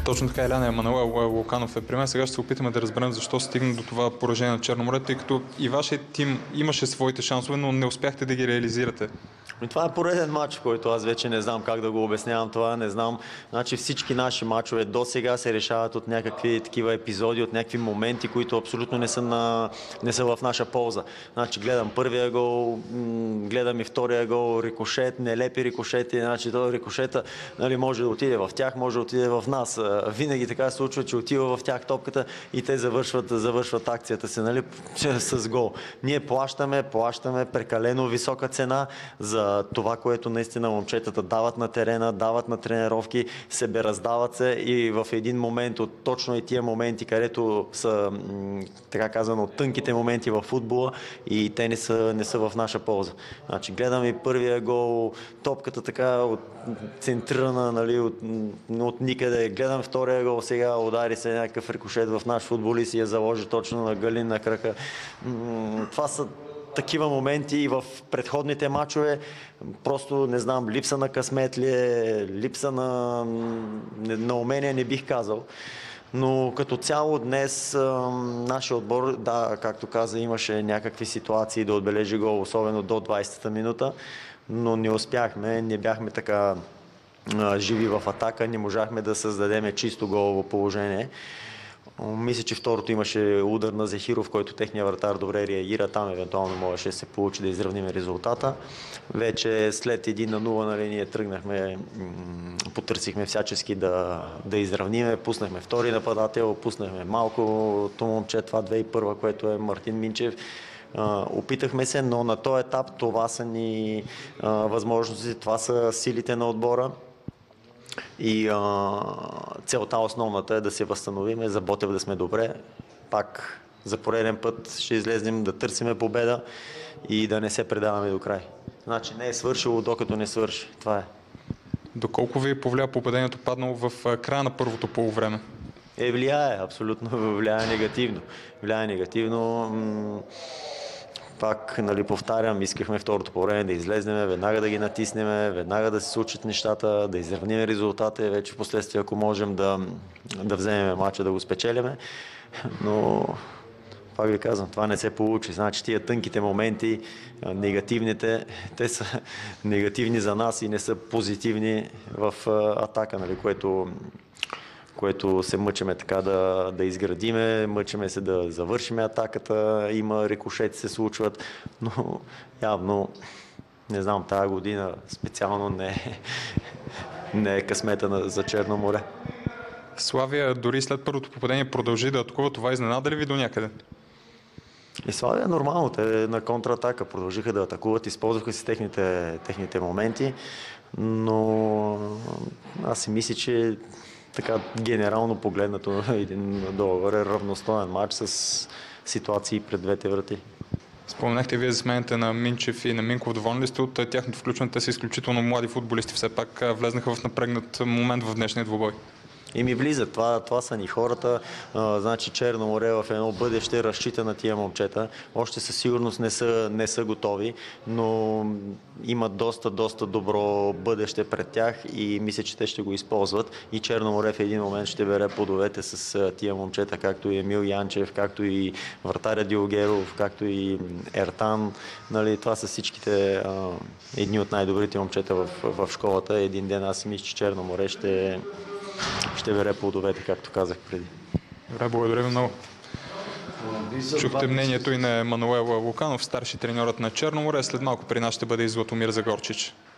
Точно така, Еляна. Емануел Луканов е при мен. Сега ще се опитаме да разберем защо стигна до това поражение на Черно море, тъй като и вашия тим имаше своите шансове, но не успяхте да ги реализирате. Това е пореден матч, в който аз вече не знам как да го обяснявам това, не знам. Значи всички наши матчове до сега се решават от някакви такива епизоди, от някакви моменти, които абсолютно не са в наша полза. Значи гледам първия гол, гледам и втория гол, рикошет, нелепи рикошети, значи този рикошета може да отиде в тях, може да отиде в нас. Винаги така се случва, че отива в тях топката и те завършват акцията си с гол. Ние плащаме прекалено висока цена за това, което наистина момчетата дават на терена, дават на тренировки, раздават се и в един момент от точно и тия моменти, където са, така казано, тънките моменти в футбола и те не са в наша полза. Значи, гледам и първия гол, топката така центрирана, от никъде. Гледам втория гол, сега удари се някакъв рикошет в наш футболист и я заложи точно на Галин на крака. Това са такива моменти и в предходните матчове, просто не знам, липса на късмет ли е, липса на умение, не бих казал. Но като цяло днес нашия отбор, да, както каза, имаше някакви ситуации да отбележи гол, особено до 20-та минута, но не успяхме, не бяхме така живи в атака, не можахме да създадем чисто голово положение. Мисля, че второто имаше удар на Зехиров, който техния вратар добре реагира. Там евентуално можеше да се получи да изравним резултата. Вече след 1-0 ние тръгнахме, потърсихме всячески да изравниме. Пуснахме втори нападател, пуснахме малкото момче, това 2001, което е Мартин Минчев. Опитахме се, но на този етап това са ни възможности, това са силите на отбора. И целта основната е да се възстановиме, за Ботев да сме добре. Пак за пореден път ще излезнем да търсиме победа и да не се предаваме до край. Значи не е свършило, докато не свърши. Това е. Доколко ви повлия победението паднало в края на първото полувреме? Влияе, абсолютно влияе негативно. Влияе негативно. Пак, повтарям, искахме второто по време да излезнем, веднага да ги натиснем, веднага да се случат нещата, да изравним резултата и вече в последствие, ако можем да вземем мача, да го спечелиме. Но, пак ви казвам, това не се получи. Значи тия тънките моменти, негативните, те са негативни за нас и не са позитивни в атака, което се мъчиме така да изградиме, мъчиме се да завършиме атаката, има рикошети се случват, но явно, не знам, тази година специално не е късмета за Черно море. Славия дори след първото попадение продължи да атакува. Това изненада ли ви до някъде? И Славия е нормално, те на контратака продължиха да атакуват, използваха си техните моменти, но аз си мисля, че така генерално погледнато един договор е равностоен матч с ситуации пред двете врати. Споменахте вие за смените на Минчев и на Минков. Доволни ли сте от тяхното включване? Те са изключително млади футболисти, все пак влезнаха в напрегнат момент в днешния двубой. И ми влизат. Това са ни хората. Значи Черно море в едно бъдеще разчита на тия момчета. Още със сигурност не са готови, но имат доста добро бъдеще пред тях и мисля, че те ще го използват. И Черно море в един момент ще бере плодовете с тия момчета, както и Емил Янчев, както и вратаря Дилгеров, както и Ертан. Това са всичките едни от най-добрите момчета в школата. Един ден аз мисля, че Черно море ще бере плодовете, както казах преди. Добре, благодаря ви много. Чухте мнението и на Емануел Луканов, старши треньорът на Черно море. След малко при нас ще бъде и Златомир Загорчич.